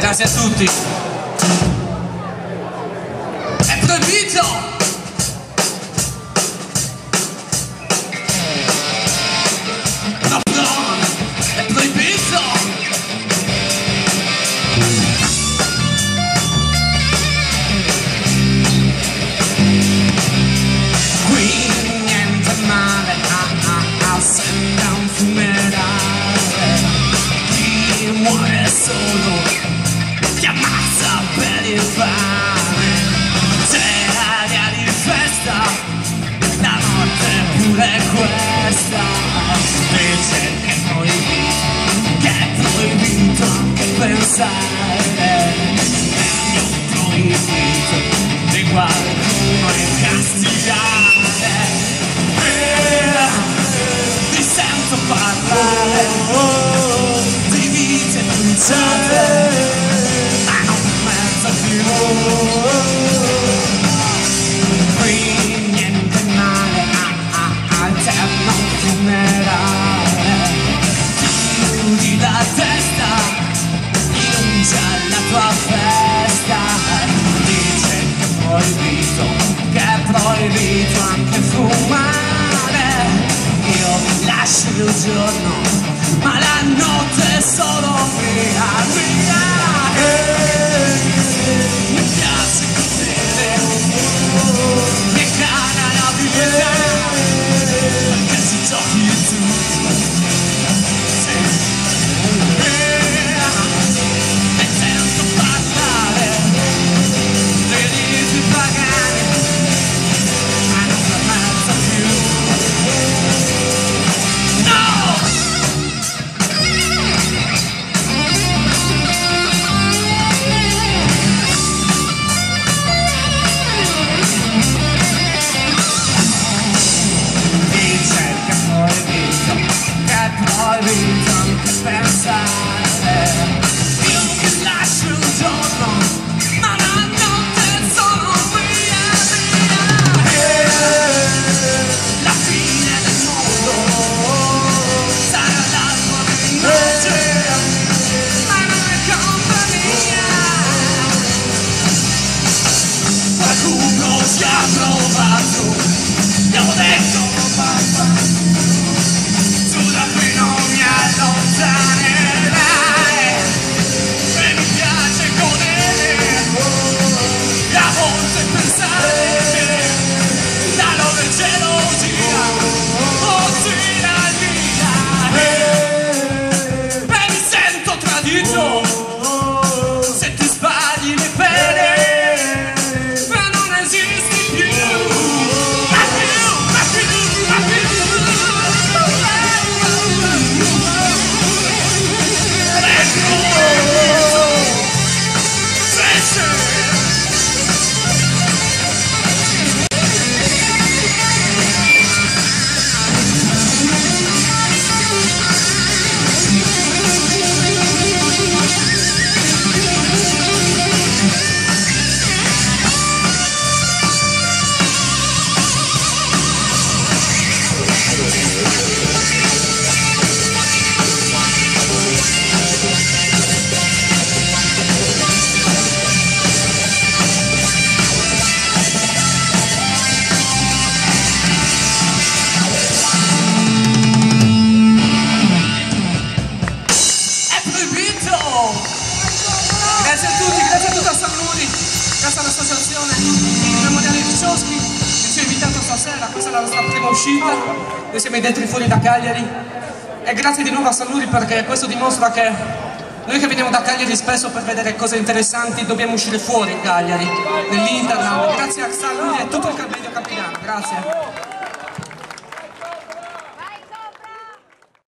Grazie a tutti. È proibito! È proibito! Qui niente male, sembra un funerale. Chi muore solo ti ammazza per il fame. C'è aria di festa, la notte è pure questa. Dice che è proibito anche pensare. Meglio proibito di qualcuno incastigare. Ti sento parlare di vite bruciate, ma non penso più. Qui niente male, alterno funerale. Chiudi la testa, rinuncia alla tua festa. Dice che è proibito anche fumare. Io lascio il giorno, ma la notte è solo mia, mia. Mi piace godere, mi cana la vita, perché ci giochi tu. Sì. E sento parlare dei riti pagani, ma non permetto più. Proibito anche pensare. Io che lascio un giorno, ma la notte sono mia, mia. La fine del mondo sarà la tua notte, ma non è colpa mia. Qualcuno ci ha provato, gli ho detto basta. E mi piace godere, a volte pensare la loro gelosia oscilla via. E mi sento tradito se ti sbagli le pene, ma non esisti più. Grazie a tutti, grazie a tutta San Luri, grazie all'associazione Memoriale di Cioschi che ci ha invitato stasera. Questa è la nostra prima uscita, noi siamo i Dentri Fuori da Cagliari, e grazie di nuovo a San Luri perché questo dimostra che noi che veniamo da Cagliari spesso per vedere cose interessanti dobbiamo uscire fuori Cagliari, nell'internet. Grazie a San Luri e tutto il medio Campidano, grazie.